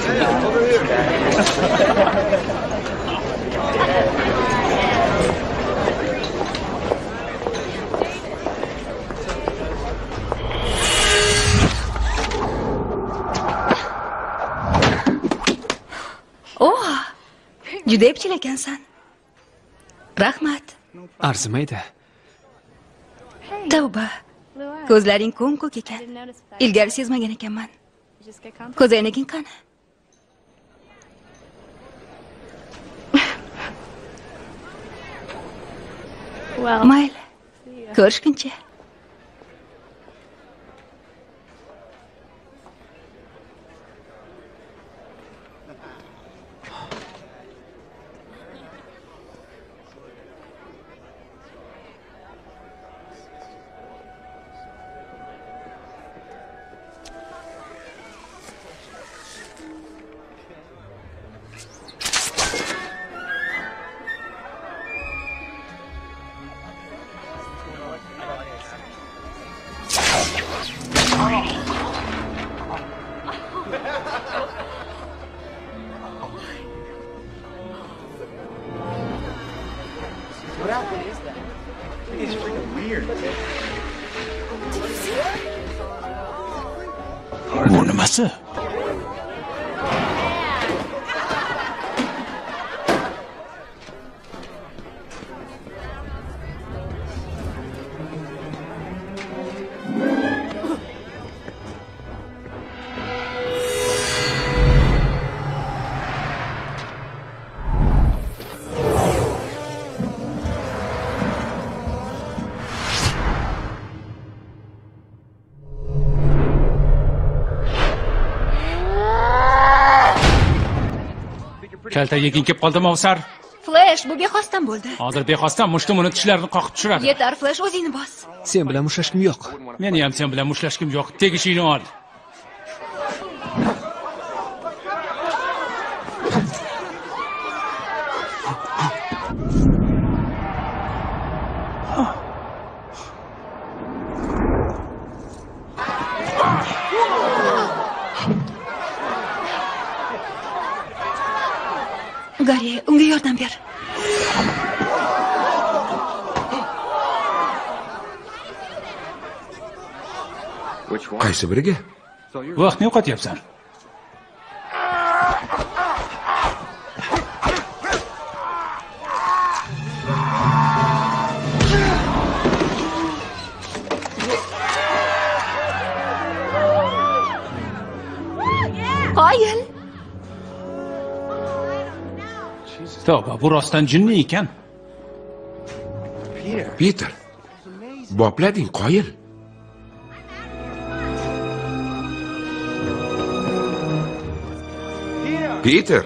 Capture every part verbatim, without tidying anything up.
Oh, juda epchil ekansan. Rahmat. Arzimaydi. Tavba. Ko'zlaring ko'm-ko'k ekan. Ilgari sezmagan ekanman. Ko'zoynaging qani? Mayli. Ko'rishguncha. Bu nimasi? Kalta yeging kelib qoldimi, Ovsar? Flash, bu bexosdan bo'ldi. Hozir bexosdan mushtum uni tishlarini qoqib tushiradi. Yetar, Flash, o'zingni bos. Sen bilan mushtlashkim yo'q. Meni ham sen bilan mushtlashkim yo'q. Tegishingni ol. Gari, unga yordam ber. Qaysi biriga? Vaqtni yo'qotyapsan. Qoyil. Tavba, bu rostdan jinni ekan. Peter. Boplading, qoyil. Peter.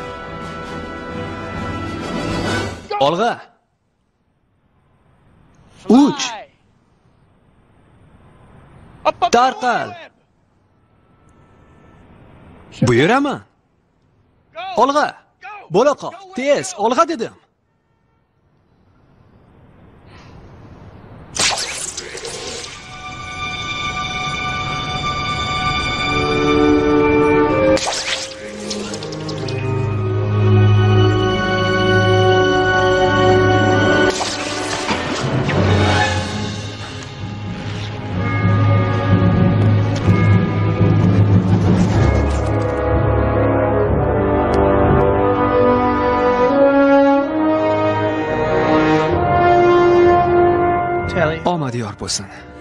Olg'a. uch. Tarqal. Buyuraman. Olg'a. Bo'la qol. Tez, olg'a dedim. Omad yor bo'lsin.